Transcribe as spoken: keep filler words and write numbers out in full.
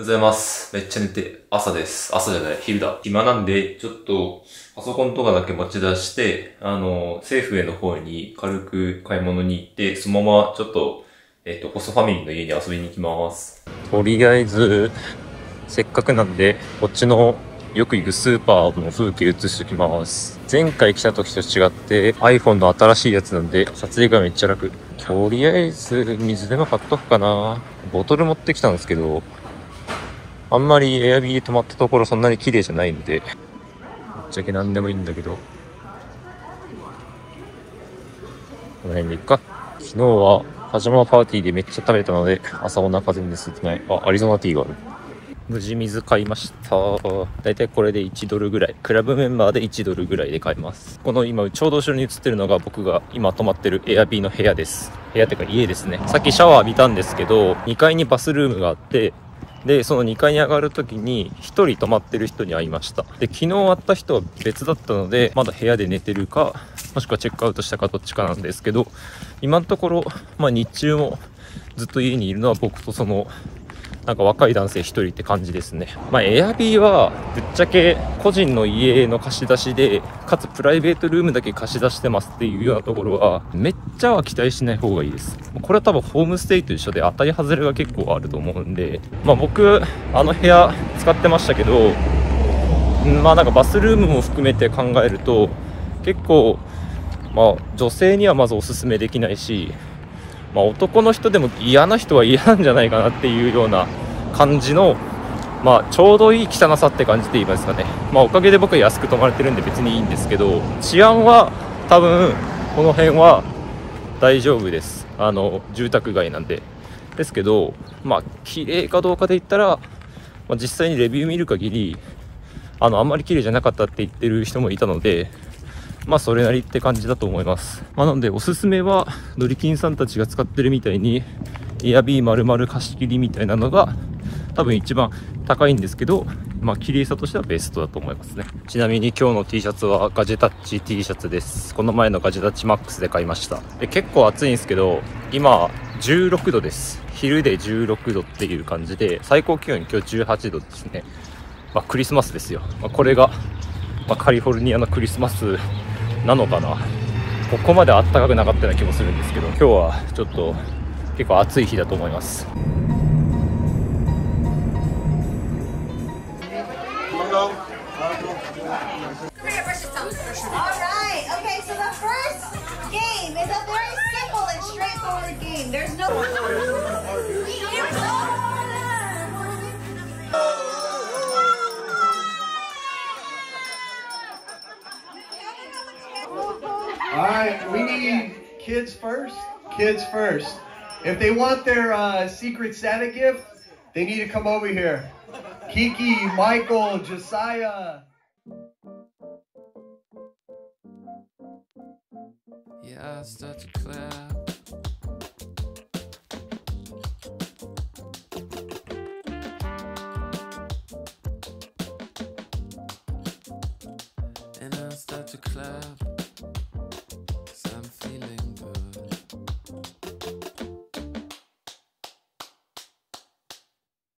ございます。めっちゃ寝て、朝です。朝じゃない、昼だ。暇なんで、ちょっと、パソコンとかだけ持ち出して、あの、政府への方に軽く買い物に行って、そのままちょっと、えっと、ホストファミリーの家に遊びに行きます。とりあえず、せっかくなんで、こっちのよく行くスーパーの風景映しておきます。前回来た時と違って iPhone の新しいやつなんで、撮影がめっちゃ楽。とりあえず、水でも買っとくかな。ボトル持ってきたんですけど、あんまりエアビーで泊まったところそんなに綺麗じゃないんで、ぶっちゃけ何でもいいんだけど、この辺でいっか。昨日はパジャマパーティーでめっちゃ食べたので、朝お腹全然空いてない。あ、アリゾナティーがある。無事水買いました。だいたいこれでいちドルぐらい。クラブメンバーでいちドルぐらいで買います。この今ちょうど後ろに映ってるのが僕が今泊まってるエアビーの部屋です。部屋ってか家ですね。さっきシャワー浴びたんですけど、にかいにバスルームがあって、でそのにかいに上がるときにひとり泊まってる人に会いました。で昨日会った人は別だったので、まだ部屋で寝てるかもしくはチェックアウトしたかどっちかなんですけど、今のところ、まあ、日中もずっと家にいるのは僕とそのなんか若い男性ひとりって感じですね。まあエアビーはぶっちゃけ個人の家の貸し出しで、かつプライベートルームだけ貸し出してますっていうようなところはめっちゃは期待しない方がいいです。これは多分ホームステイと一緒で当たり外れが結構あると思うんで、まあ僕あの部屋使ってましたけど、まあなんかバスルームも含めて考えると結構まあ女性にはまずおすすめできないし、まあ、男の人でも嫌な人は嫌なんじゃないかなっていうような感じの、まあ、ちょうどいい汚さって感じで言いますかね。まあ、おかげで僕は安く泊まれてるんで別にいいんですけど、治安は多分この辺は大丈夫です。あの住宅街なんで。ですけど、まあ綺麗かどうかで言ったら、まあ、実際にレビュー見る限りあのあんまり綺麗じゃなかったって言ってる人もいたので、まあそれなりって感じだと思います。まあなのでおすすめはドリキンさんたちが使ってるみたいにエアビー丸々貸し切りみたいなのが多分一番高いんですけど、まあ綺麗さとしてはベストだと思いますね。ちなみに今日の T シャツはガジェタッチ T シャツです。この前のガジェタッチマックスで買いました。で結構暑いんですけど、今じゅうろくどです。昼でじゅうろくどっていう感じで、最高気温今日じゅうはちどですね。まあクリスマスですよ。まあ、これが、まあ、カリフォルニアのクリスマスなのかな。ここまで暖かくなかったような気もするんですけど、今日はちょっと結構暑い日だと思います。 Alright, we need kids first. Kids first. If they want their uh, Secret Santa gift, they need to come over here. Kiki, Michael, Josiah. Yeah, I start to clap. And I start to clap.